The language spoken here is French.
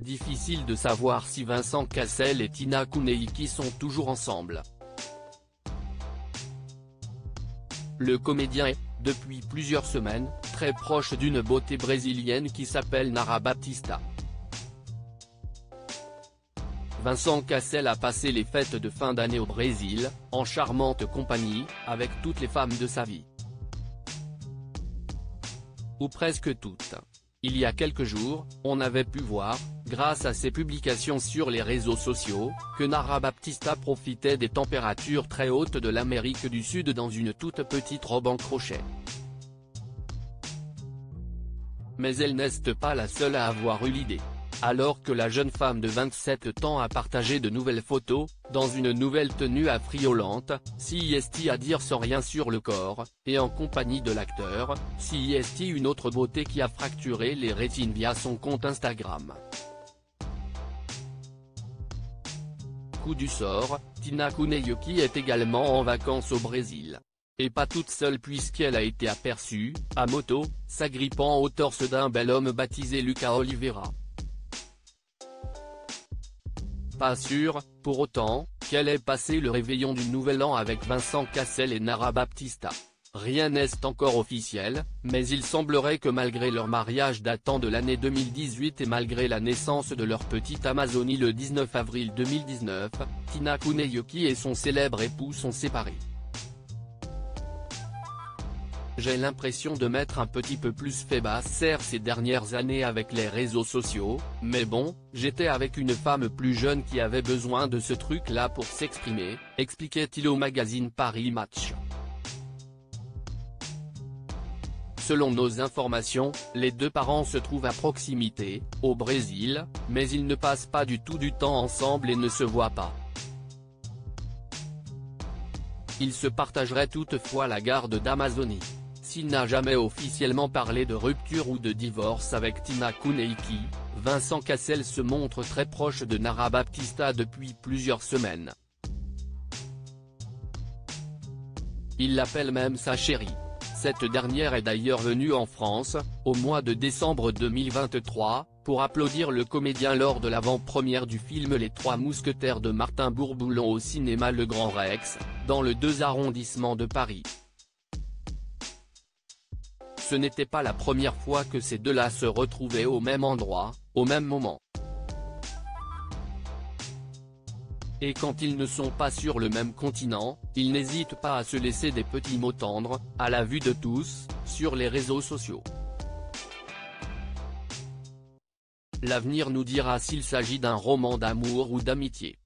difficile de savoir si Vincent Cassel et Tina Kuneiki sont toujours ensemble. Le comédien est, depuis plusieurs semaines, très proche d'une beauté brésilienne qui s'appelle Nara Baptista. Vincent Cassel a passé les fêtes de fin d'année au Brésil, en charmante compagnie, avec toutes les femmes de sa vie. Ou presque toutes. Il y a quelques jours, on avait pu voir, grâce à ses publications sur les réseaux sociaux, que Nara Baptista profitait des températures très hautes de l'Amérique du Sud dans une toute petite robe en crochet. Mais elle n'est pas la seule à avoir eu l'idée. Alors que la jeune femme de 27 ans a partagé de nouvelles photos, dans une nouvelle tenue affriolante, CIST à dire sans rien sur le corps, et en compagnie de l'acteur, CIST une autre beauté qui a fracturé les rétines via son compte Instagram. Coup du sort, Tina Kuneiki est également en vacances au Brésil. Et pas toute seule puisqu'elle a été aperçue, à moto, s'agrippant au torse d'un bel homme baptisé Lucas Oliveira. Pas sûr, pour autant, qu'elle ait passé le réveillon du Nouvel An avec Vincent Cassel et Nara Baptista. Rien n'est encore officiel, mais il semblerait que malgré leur mariage datant de l'année 2018 et malgré la naissance de leur petite Amazonie le 19 avril 2019, Tina Kuneiki et son célèbre époux sont séparés. J'ai l'impression de m'être un petit peu plus fait basse-serre ces dernières années avec les réseaux sociaux, mais bon, j'étais avec une femme plus jeune qui avait besoin de ce truc-là pour s'exprimer, expliquait-il au magazine Paris Match. Selon nos informations, les deux parents se trouvent à proximité, au Brésil, mais ils ne passent pas du tout du temps ensemble et ne se voient pas. Ils se partageraient toutefois la garde d'Amazonie. S'il n'a jamais officiellement parlé de rupture ou de divorce avec Tina Kuneiki, Vincent Cassel se montre très proche de Nara Baptista depuis plusieurs semaines. Il l'appelle même sa chérie. Cette dernière est d'ailleurs venue en France, au mois de décembre 2023, pour applaudir le comédien lors de l'avant-première du film Les Trois Mousquetaires de Martin Bourboulon au cinéma Le Grand Rex, dans le 2 arrondissement de Paris. Ce n'était pas la première fois que ces deux-là se retrouvaient au même endroit, au même moment. Et quand ils ne sont pas sur le même continent, ils n'hésitent pas à se laisser des petits mots tendres, à la vue de tous, sur les réseaux sociaux. L'avenir nous dira s'il s'agit d'un roman d'amour ou d'amitié.